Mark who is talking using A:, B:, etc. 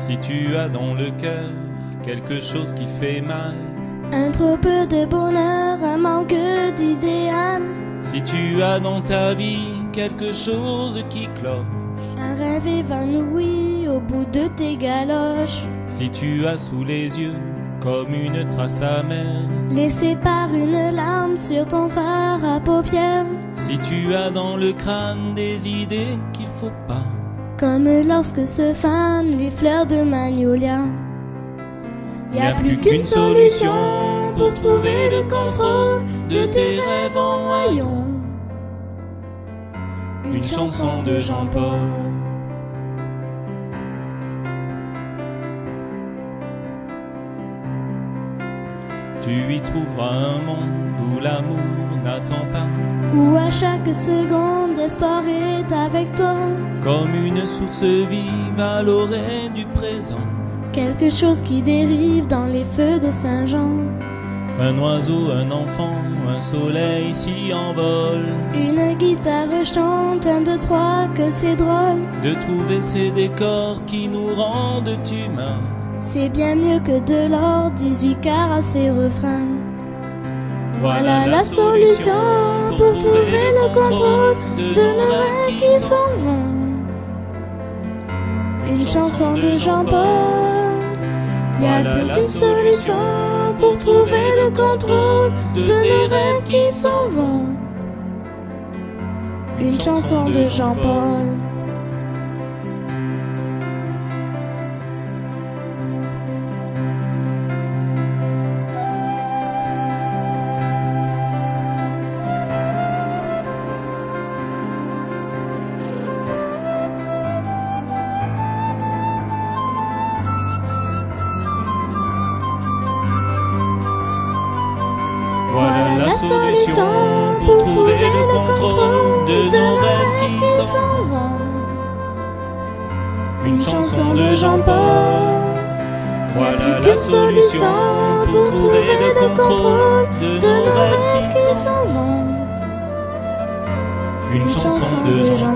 A: Si tu as dans le cœur quelque chose qui fait mal,
B: un trop peu de bonheur, un manque d'idéal,
A: si tu as dans ta vie quelque chose qui cloche,
B: un rêve évanoui au bout de tes galoches,
A: si tu as sous les yeux comme une trace amère,
B: laissée par une larme sur ton phare à paupières,
A: si tu as dans le crâne des idées qu'il faut pas,
B: comme lorsque se fanent les fleurs de magnolia.
A: Y a plus qu'une solution pour trouver le contrôle de tes rêves en haillons. Une chanson de Jean-Paul. Tu y trouveras un monde où l'amour n'attend pas,
B: où à chaque seconde l'espoir est avec toi,
A: comme une source vive à l'oreille du présent,
B: quelque chose qui dérive dans les feux de Saint-Jean.
A: Un oiseau, un enfant, un soleil s'y envole,
B: une guitare chante, 1, 2, 3, que c'est drôle
A: de trouver ces décors qui nous rendent humains.
B: C'est bien mieux que de l'or, 18 quarts à ses refrains. Voilà la solution pour trouver le contrôle de nos rêves qui s'en vont. Une chanson de Jean-Paul. Y a plus qu'une solution pour trouver le contrôle de nos rêves qui s'en vont. Une chanson de Jean-Paul.
A: Voilà la solution pour trouver le contrôle de nos rêves qui s'en vont.
B: Une chanson de Jean-Paul.
A: Voilà la solution pour trouver le contrôle de nos rêves qui s'en vont.
B: Une chanson de Jean-Paul.